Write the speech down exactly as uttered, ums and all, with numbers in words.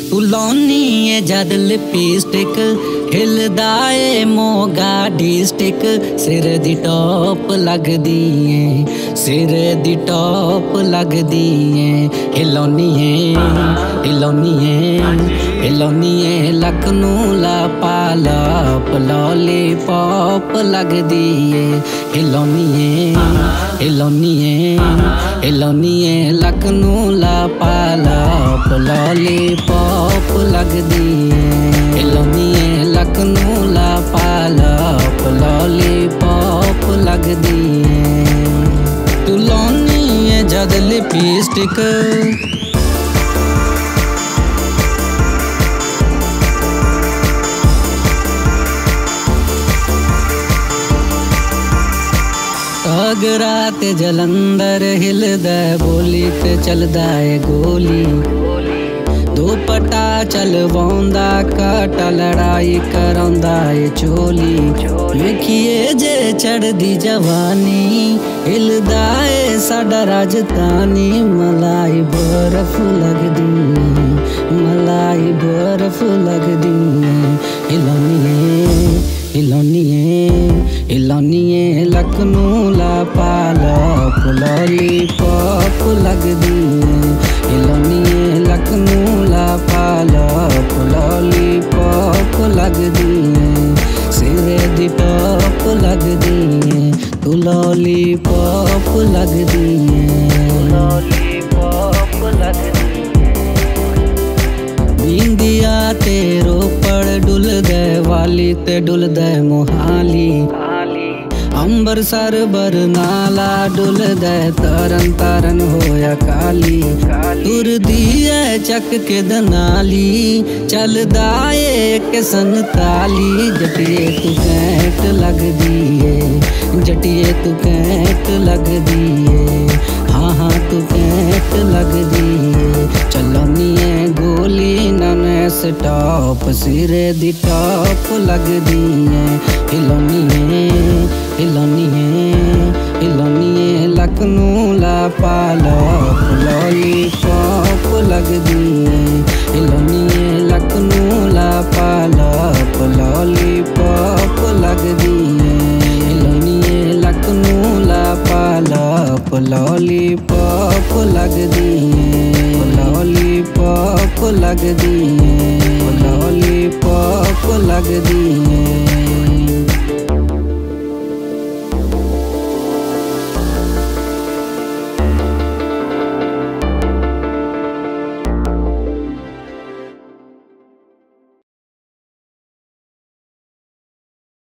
तू लाउनी है जद लिपस्टिक हिलदा ए मोगा डिस्टिक सिर दी टॉप लगदी है सिर दी टॉप लगदी है हिलौनी है हिलौनी है हिलौनी है लखनू ला पाला लॉलीपॉप लगदी है हिलौनी है हिलौनी है हिलौनी है लखनू ला पाला लॉलीपॉप लगदी है हिलौनी है लखनू ला पाला लॉलीपॉप लगदी है तू लाउनी है जद लिपस्टिक अगरा ते जलंधर हिलदा बोली ते चलदा है गोली दुपट्टा चलवांदा काटा लड़ाई करांदा है चोली वेखिए जे चढ़दी जवानी हिलदा है साडा राजधानी मलाई बर्फ लगदी मलाई बर्फ लगदी हिलौनी है हिलौनी है हिलौनी है लखनू ला पाला लॉलीपॉप लगदी हिलौनी है लखनू ला पाला लॉलीपॉप लगदी सिरे दी टॉप लगदी तू लॉलीपॉप लगदी लॉलीपॉप लगदी बिंदिया ते रोपड़ डुलदे वाली ते डुलदे मोहाली अंबरसर बरनाला डुलदे तरन तारन होया काली तुरदी है चक के दनाली चलदा एक संताली जटिए तू कैंट लगदी है जटिए तू कैंट लगदी है हाँ हाँ तू कैंट लगदी है चलौनी है गोली नन स्टॉप सिरे दी टॉप लगदी है हिलौनी है हिलौनी है हिलौनी है लखनू ला पाला लॉलीपॉप लगदी है हिलौनी है लखनू ला पाला लॉलीपॉप लगदी है हिलौनी है लखनू ला पाला लॉलीपॉप लगदी है लॉलीपॉप लगदी है लॉलीपॉप लगदी है।